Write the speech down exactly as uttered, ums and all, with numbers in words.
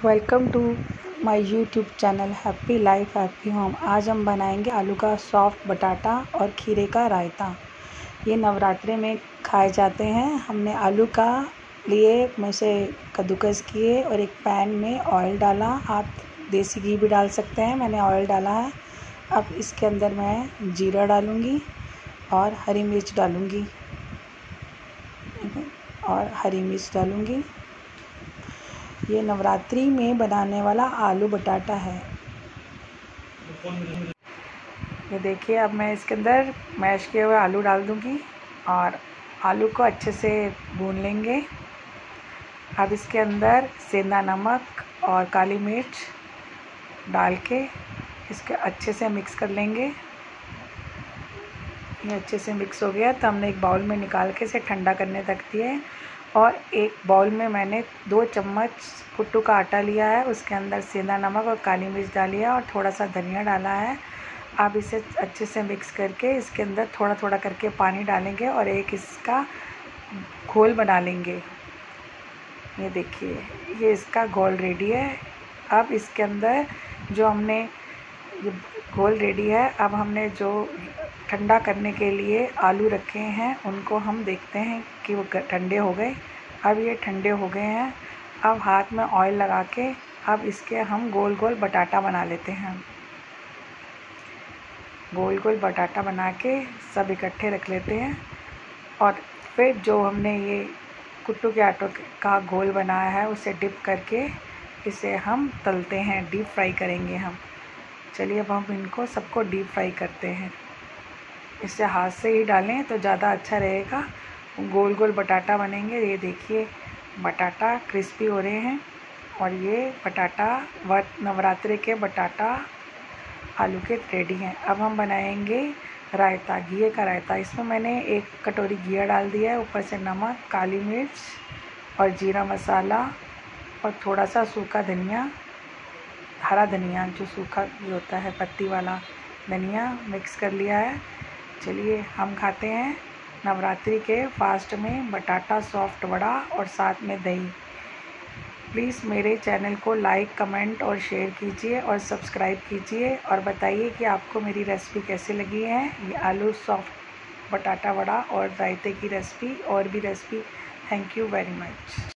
Welcome to my YouTube channel happy life happy home. आज हम बनाएंगे आलू का सॉफ्ट बटाटा और खीरे का रायता। ये नवरात्रे में खाए जाते हैं। हमने आलू का लिए, में से कद्दूकस किए और एक पैन में ऑयल डाला। आप देसी घी भी डाल सकते हैं, मैंने ऑयल डाला है। अब इसके अंदर मैं जीरा डालूँगी और हरी मिर्च डालूँगी और हरी मिर्च डालूँगी। ये नवरात्रि में बनाने वाला आलू बटाटा है। ये देखिए, अब मैं इसके अंदर मैश किए हुए आलू डाल दूंगी और आलू को अच्छे से भून लेंगे। अब इसके अंदर सेंधा नमक और काली मिर्च डाल के इसके अच्छे से मिक्स कर लेंगे। ये अच्छे से मिक्स हो गया तो हमने एक बाउल में निकाल के इसे ठंडा करने रख दिए और एक बाउल में मैंने दो चम्मच कुट्टू का आटा लिया है। उसके अंदर सेंधा नमक और काली मिर्च डाली है और थोड़ा सा धनिया डाला है। अब इसे अच्छे से मिक्स करके इसके अंदर थोड़ा थोड़ा करके पानी डालेंगे और एक इसका घोल बना लेंगे। ये देखिए, ये इसका घोल रेडी है। अब इसके अंदर जो हमने ये घोल रेडी है, अब हमने जो ठंडा करने के लिए आलू रखे हैं उनको हम देखते हैं कि वो ठंडे हो गए। अब ये ठंडे हो गए हैं। अब हाथ में ऑयल लगा के अब इसके हम गोल गोल बटाटा बना लेते हैं। गोल गोल बटाटा बना के सब इकट्ठे रख लेते हैं और फिर जो हमने ये कुट्टू के आटो का घोल बनाया है उसे डिप करके इसे हम तलते हैं, डीप फ्राई करेंगे हम। चलिए अब हम इनको सबको डीप फ्राई करते हैं। इसे हाथ से ही डालें तो ज़्यादा अच्छा रहेगा। गोल गोल बटाटा बनेंगे। ये देखिए, बटाटा क्रिस्पी हो रहे हैं और ये बटाटा व नवरात्रि के बटाटा आलू के रेडी हैं। अब हम बनाएंगे रायता, घी का रायता। इसमें मैंने एक कटोरी घी डाल दिया है, ऊपर से नमक, काली मिर्च और जीरा मसाला और थोड़ा सा सूखा धनिया, हरा धनिया जो सूखा भी होता है, पत्ती वाला धनिया मिक्स कर लिया है। चलिए हम खाते हैं नवरात्रि के फास्ट में बटाटा सॉफ्ट वड़ा और साथ में दही। प्लीज़ मेरे चैनल को लाइक, कमेंट और शेयर कीजिए और सब्सक्राइब कीजिए और बताइए कि आपको मेरी रेसिपी कैसी लगी है। ये आलू सॉफ्ट बटाटा वड़ा और रायते की रेसिपी और भी recipe. Thank you very much.